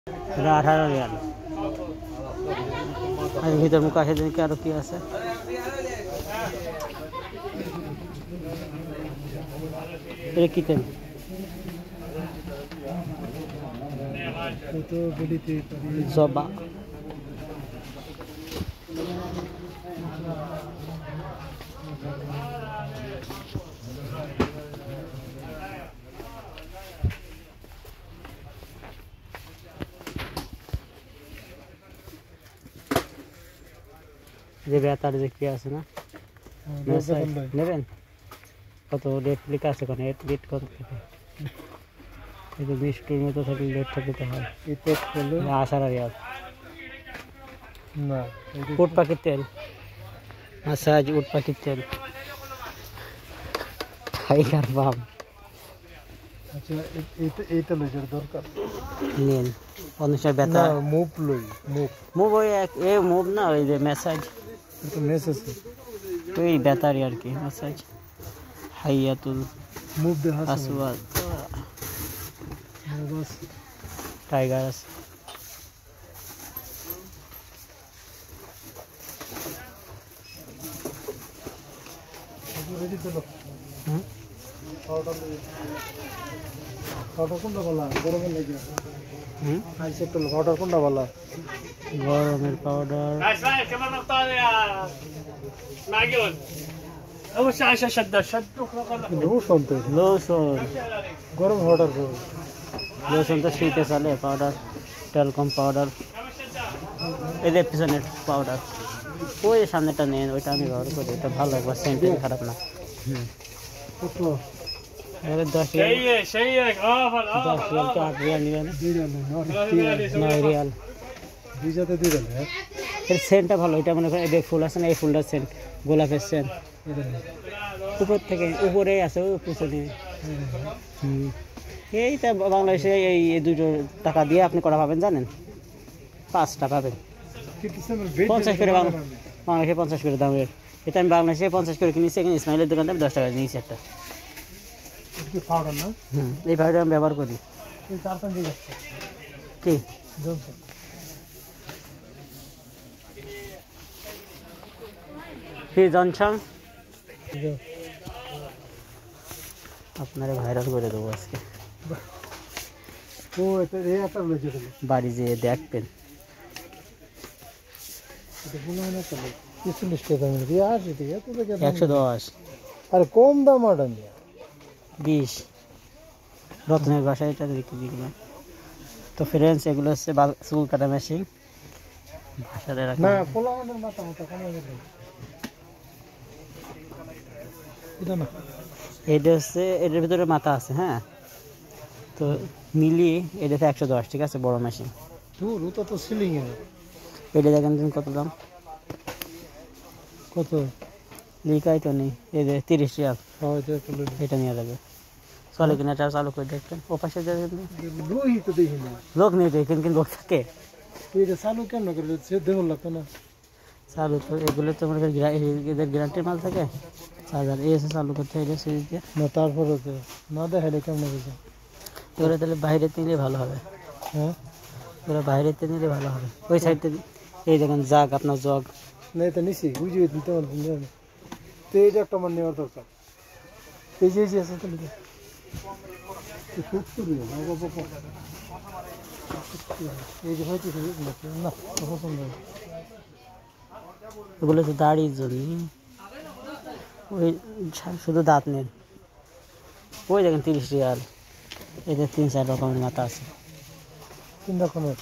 এটা 18 রিয়াল। আর ভিতর মুখ আসে দিকে আরো কি আছে? এটা কি তেল? জবা। যে বেতার যে কি আছে না নেবেন? কত রেট লেখা আছে? কোন রেট কত থেকে? এই যে মিষ্টির মতো থাকলে রেটটা দিতে হয়। আশার রিয়াল না, উট পাখির তেল। আচ্ছা, আজ উট পাখির তেল টাইগার বাম। আচ্ছা, এইটা লইজার দরকার নেন অনুসার বেতা মুভ লই মুভ ওই এ মুভ না, ওই যে মেসাজ মেসেজ ওই বেতারি আর কি মেসাজ। হাইয়াতুল মুভ দে আসওয়াদ টাইগার আছে। রেডি চলো। পাউডার কোনটা ভালো? গরমের লাগে আইসে তো পাউডার কোনটা ভালো? গরমের পাউডার লোশন। গরম পাউডার লোশন তো শীতে চলে। পাউডার টেলকম পাউডার, এদের পিছনের পাউডার ওই সামনেটা নেন, ওইটা আমি ব্যবহার করি। এটা ভালো, একবার সেন্ট খারাপ না। अरे 10 रियाल सही है 10 रियाल के 8 रियाल नहीं है 9 रियाल দুইটাতে 2 রিয়াল। এর সেন্টটা ভালো। এটা মনে করেন এই ফুল আছে না, এই ফুলটার সেন্ট গোলাপের সেন্ট। উপর থেকে উপরে আছে, ওই পিছনে। এইটা বাংলাদেশে এই 2 টাকা দিয়ে আপনি করা পাবেন জানেন? 5টা পাবেন 50 করে। বাংলাদেশে 50 করে দামের। এটা আমি বাংলাদেশে 50 করে কিনেছি। এখানে ইসমাইলের দোকান থেকে 10 টাকা নিয়েছি একটা। এই পাউডার আমি ব্যবহার করি। কি জনসন আপনারা ভাইরাল করে দেবো আজকে। বাড়ি যেয়ে দেখবেন। 110। আরে কম দাম আটা 20 রত্নের বাসায় এটা দেখি দিলাম। তো ফ্রেন্ডস, এগুলো হচ্ছে চুল কাটা মেশিন। ভাষাতে রাখা না, পোলামানের মাথা মতো কমে গেছে এটা না। এটা হচ্ছে, এটার ভিতরে মাথা আছে। হ্যাঁ, তো মিলিয়ে এটাতে 110। ঠিক আছে, বড় মেশিন। দূর ওটা তো সিলিং এ। এটা দেখেন তুমি কত দাম? কত লিখাই তো নেই। এই যে 30 রিয়াল। এটা নিয়ে যাবে। চলে কিনা এটা চালু করে দেখবেন। ও পাশে লোকই তো দেখি না। লোক নেই, দেখেন কিন্তু লোক থাকে। এটা চালু কেন করে? সে দেওয়ার লাগতো না চালু তো। এগুলো তো মনে করেন এদের গ্যারান্টির মাল থাকে। চার্জার এসে চালু করতে হলে সুইচ দিয়ে। না, তারপরে তো না দেখাইলে কেমন বুঝা? এগুলো তাহলে বাইরে নিলে ভালো হবে। হ্যাঁ, এগুলো বাইরে নিলে ভালো হবে। ওই সাইড থেকে এই দেখেন জাগ, আপনার জগ। না এটা নিছি বুঝিয়ে দিতে পারবেন। তো এইটা একটা আমার নেওয়ার দরকার। এই যে আছে তো এই যে হয়তো না পছন্দ। এগুলো তো দাড়ির জন্য। ওই শুধু দাঁত নেন। ওই দেখেন 30 রিয়াল। এদের 3-4 রকমের মাথা আছে। 3 রকমের।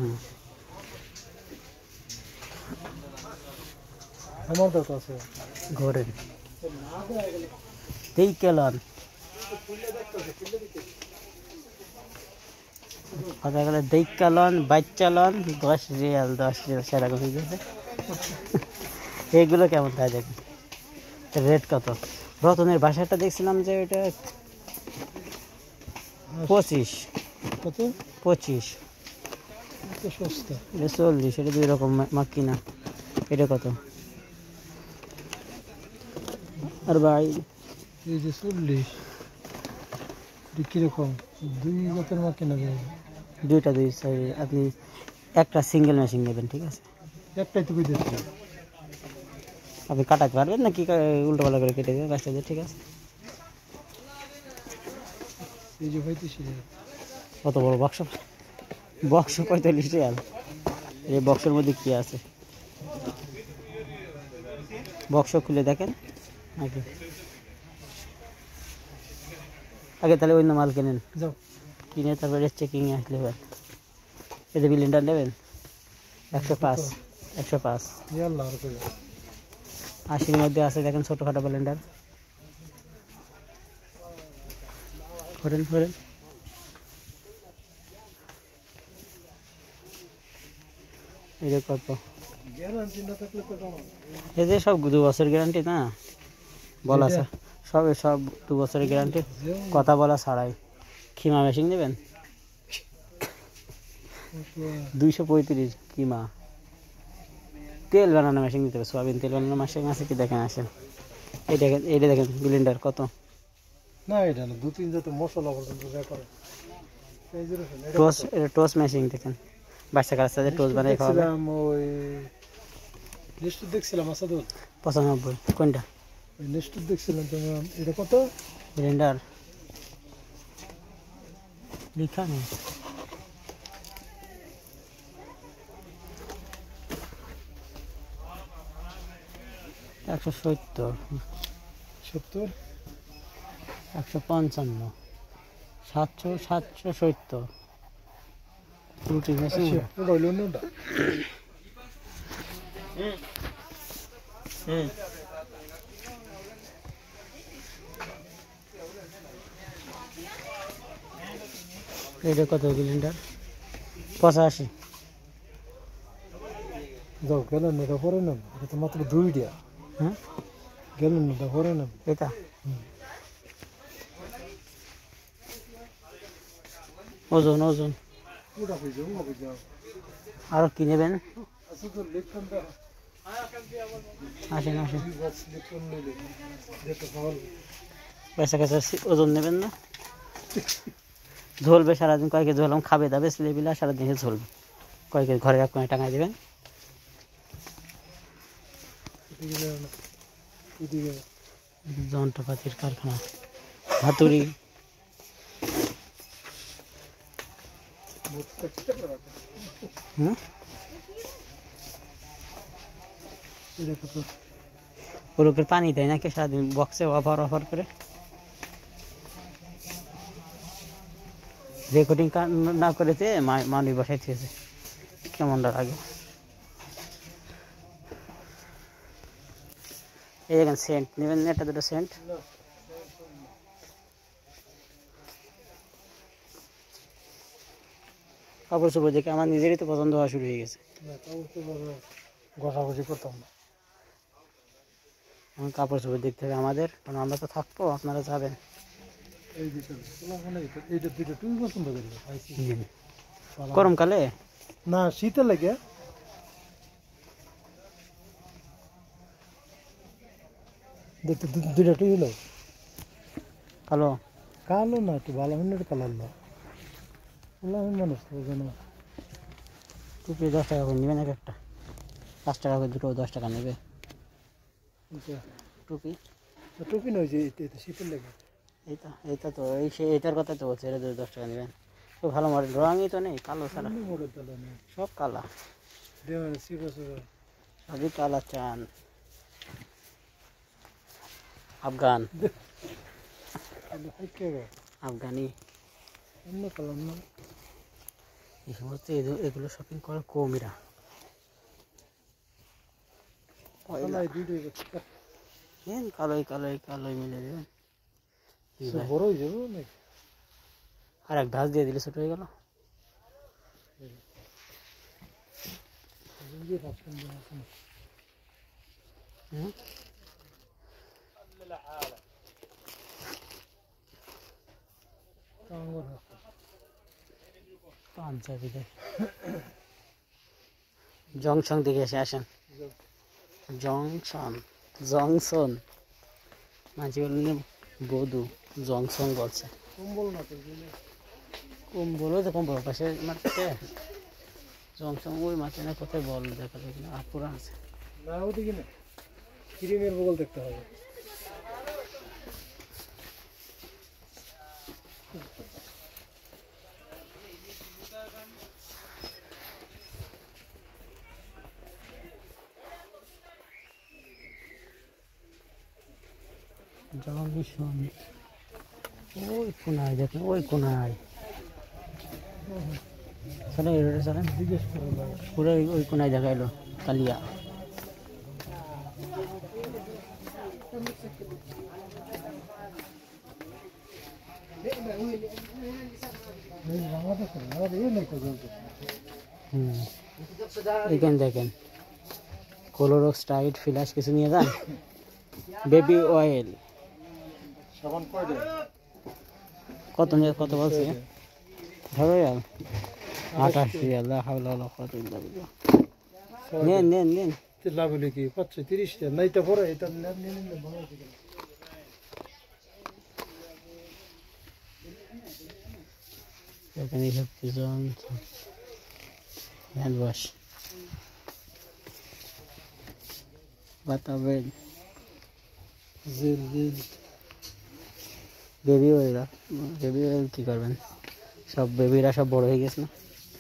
আমার তো আছে ঘোরেন এই কেলন কথা গেলে দেইকালন বাচ্চালন 10 রিয়াল সেরকম হয়ে গেছে। এইগুলো কেমন তাই দেখেন। রেট কত? রতনের বাসাটা দেখছিলাম যে ওইটা 25। কত? 25। সস্তা। এটা 40। এটা 2 রকম মাক্কি না। এটা কত? আর ভাই এই যে 40 কিরকম 2 জাতের মাক্কি না দুইটা দুই সাইজ আপনি একটা সিঙ্গেল মেশিন নেবেন, ঠিক আছে? একটাই তো বুঝতে আপনি কাটাতে পারবেন না কি উল্টো পাল্টা করে কেটে দেবেন বাচ্চাদের, ঠিক আছে? এই যে হইতেছি কত বড় বক্স, বক্স 45 রিয়াল। এই বক্সের মধ্যে কি আছে বক্স খুলে দেখেন আগে, আগে তাহলে অন্য মাল কেনেন, যাও কিনে তারপরে চেকিংয়ে আসলে হয়। এতে ব্লেন্ডার নেবেন 105 105 ইয়াল্লাহ আর কই 80-র মধ্যে আছে দেখেন ছোটোখাটো ব্লেন্ডার। করেন করেন এই যে কত, গ্যারান্টি না থাকলে তো কেমন এই যে সব 2 বছর গ্যারান্টি না বলা আছে, সব 2 বছরের গ্যারান্টি, কথা বলা ছাড়াই। খিমা মেশিন নেবেন 235 কিমা। তেল বানানো মেশিন নিতে হবে, সোয়াবিন তেল বানানো মেশিন আছে কি দেখেন, আসেন এই দেখেন, এইটা দেখেন ব্লেন্ডার কত। না এটা না 2-3 জাতের মশলা পর্যন্ত ব্যাপার এই যে টোস্ট, এটা টোস্ট মেশিন দেখেন, বাচ্চা কাচ্চাদের টোস্ট বানিয়ে খাওয়াবে। দেখছিলাম ওই লিস্ট দেখছিলাম আসাদুল 95 কোনটা ওই লিস্ট দেখছিলাম তোমার এটা কত ব্লেন্ডার লিখা নেই। একশো 70 70 155 770 রুটি মেশিন। ওটা হইলো অন্যটা এটা কত ব্লেন্ডার 85। যাও গেলেন এটা পরে নেব, এটা তো মাত্র 2টা। হ্যাঁ গেলেন এটা পরে নেব। এটা ওজন ওজন ওটা বুঝো ওটা বুঝো আরো কি নেবেন? আসাদুল লিখতাম দা আসেন আসেন, বক্স লিখতাম নিলে দেখো ভালো পয়সা কাছে ওজন নেবেন না, ঝোলবে সারাদিন, কয়েকে ঝোলাম খাবে দাবে ছেলেপিলা সারাদিন ঝোলবে, কয়েকে ঘরে এক কোণে টাঙায় দেবেন। এদিকে না এদিকে যন্ত্রপাতির কারখানা, হাতুড়ি, হুম এটা কত ও লোকের পানি দেয় নাকি সারাদিন বক্সে অফার অফার করে। রেকর্ডিং না করেছে মানি বসাই দিয়েছে, কেমন লাগে। এই দেখেন সেন্ট নেবেন না, একটা দুটো সেন্ট। কাপড় চোপড় দেখে আমার নিজেরই তো পছন্দ হওয়া শুরু হয়ে গেছে। না তাও তো ঘষাঘষি করতাম না। এখন কাপড় চোপড় দেখতে হবে আমাদের, কারণ আমরা তো থাকবো, আপনারা যাবেন। এই দুটো মানে এইটা দুটো তুই পছন্দ করি পাইছি গরমকালে না শীতে লাগে দেখতে দুটো তুই হলো কালো কালো না একটু ভালো মিনিট কালার না ভালো মানুষ তো যেন টুপি 10 টাকা করে নেবেন এক একটা, 5 টাকা করে দুটো 10 টাকা নেবে টুপি। টুপি নয় যে এটা শীতের লাগে এইটা তো এইটার কথা তো বলছে, এটা 10 টাকা নেবেন। তো ভালো মডেল, রঙই তো নেই, কালো ছাড়া সব কালা, সবই কালা চান। আফগান আফগানি অন্য কালার না এই সমস্ত এগুলো শপিং করে কমিরা কালোই কালোই কালোই মিলে দেবেন। বড় হয়ে যাবে নাকি আর এক ভাঁজ দিয়ে দিলে ছোট হয়ে গেল। পাঞ্জাবি দেখ জংশন দিকে এসে আসেন, জংশন জংশন মাঝে বললেন বধু জংশন বলছে। কম্বল না তো কম্বলও তো কম্বল পাশে মারতে জমসম ওই মাছে না কোথায় বল দেখা যায় কিনা পুরা আছে না ওদিকে না ক্রিমের বগল দেখতে হবে জল ভীষণ ওই কোনায় দেখেন ওই কোনায় চলেন এই চলেন জিজ্ঞেস করে পুরো ওই কোনায় দেখা এলো কালিয়া এখানে দেখেন ক্লোরক্স টাইট ফ্লাশ কিছু নিয়ে যান বেবি অয়েল কত নিয়ে কত বলছে ধরো আর 28 রিয়াল হাওলা কত নেন নেন নেন লাভ হলে কি 30 টাকা নাই তো পরে এটা নিয়ে নিলে ভালো হবে এখানে সব কিছু হ্যান্ড ওয়াশ বাতাবেন জেল বেবি অয়েল কি করবেন সব বেবিরা সব বড় হয়ে গেছে না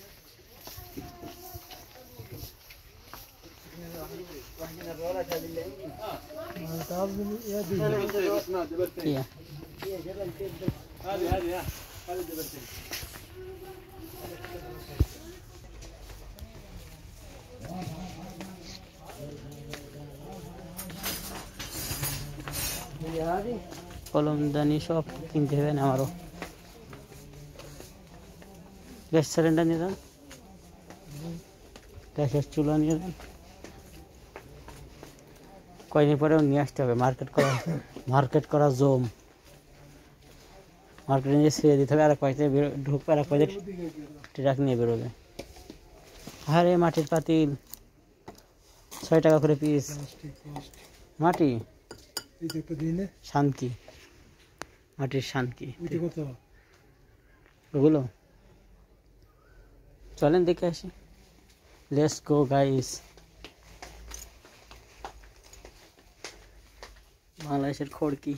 কলমদানি সব কিনতে হবে না আমারও গ্যাস সিলিন্ডার নিয়ে যান গ্যাসের চুলা নিয়ে যান কয়দিন পরেও নিয়ে আসতে হবে মার্কেট করা জম মার্কেটে নিয়ে ছেড়ে দিতে হবে আর কয়েকটা ঢুকবে আর কয়েকটা ট্রাক নিয়ে বেরোবে আরে মাটির পাতিল 6 টাকা করে পিস মাটি শান্তি মাটির শান্তি ওগুলো চলেন দেখে আসি লেটস গো গাইস বাংলাদেশের খড়কি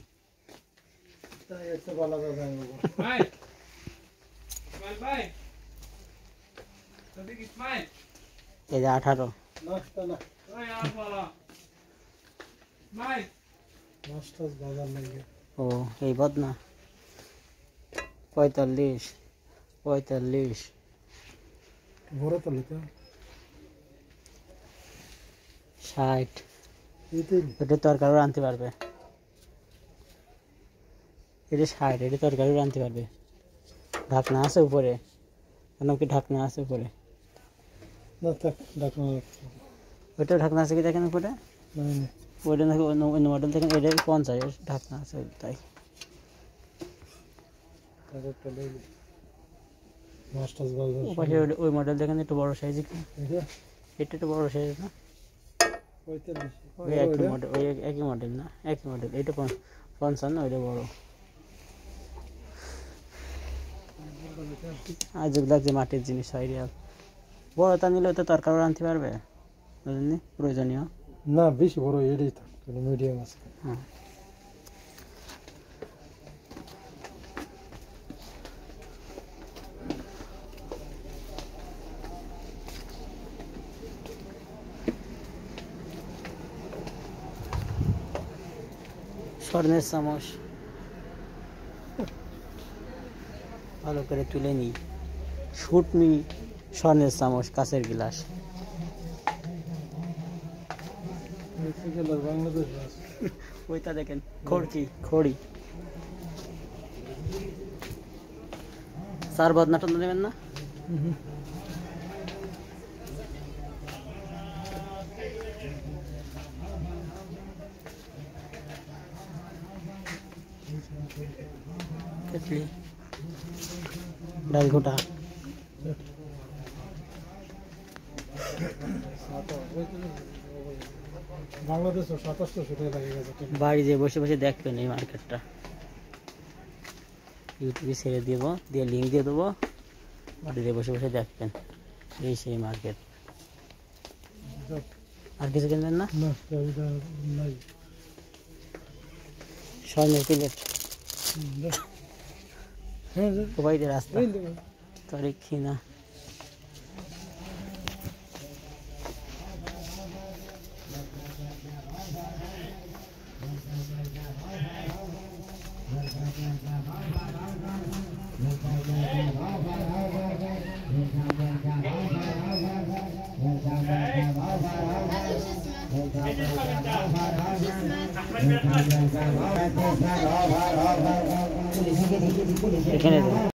এই যে 18 ও এই বদনা 45 বড় তো লিতে 60 এটা তরকারি আনতে পারবে এটা 60 এটা তরকারি আনতে পারবে ঢাকনা আছে উপরে কেন কি ঢাকনা আছে উপরে না তো ঢাকনা ওটা ঢাকনা আছে কি দেখেন উপরে ওইটা নাকি অন্য মডেল দেখেন এটা 50 ঢাকনা আছে তাই ওই মডেল দেখেন একটু বড় সাইজ এটা একটু বড় সাইজ না ওই একই মডেল না একই মডেল এটা 55 ওইটা বড় আজব লাগছে মাটির জিনিস রিয়াল বড়টা নিলে তো তরকারি আনতে পারবে বুঝলেন প্রয়োজনীয় না বেশি বড় এটাই তো মিডিয়াম আছে হ্যাঁ স্বর্ণের চামচ ভালো করে তুলে নিই শুটনি স্বর্ণের চামচ কাঁচের গ্লাস ওইটা দেখেন খড়ি চার বদনাটা নেবেন না ডাল ঘোটা বাংলাদেশে 2700 টাকা লাগে গেছে বাড়ি যে বসে বসে দেখবেন এই মার্কেটটা ইউটিউবে ছেড়ে দেবো দিয়ে লিঙ্ক দিয়ে দেবো বাড়িতে বসে বসে দেখবেন এই সেই মার্কেট। আর কিছু কিনবেন না? না এটা নাই। স্বর্ণের প্লেট, হ্যাঁ কুবাইতের রাস্তা, তারিখ কিনা। এখানে